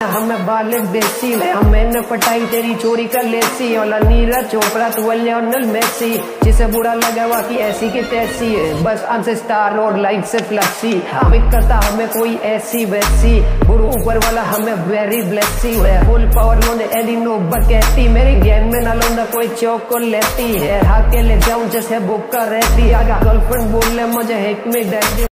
हमें बालिक देसी मैंने पटाई तेरी चोरी कर लेसी और नीरज चोपड़ा तू लियोनेल मेसी जिसे बुरा लगा कि ऐसी की तैसी है बस हमसे स्टार और लाइफ से फ्लैक्सी हमें करता हमें कोई ऐसी वैसी गुरु ऊपर वाला हमें वेरी ब्लेसी है फुल पावर लोने एडी नो बकैती मेरी गेम में ना लो ना कोई चौक को लेती है हाथ के ले जाऊं जैसे बुक कर रहती आगा गर्लफ्रेंड बोल ले मुझे हिट में डैडी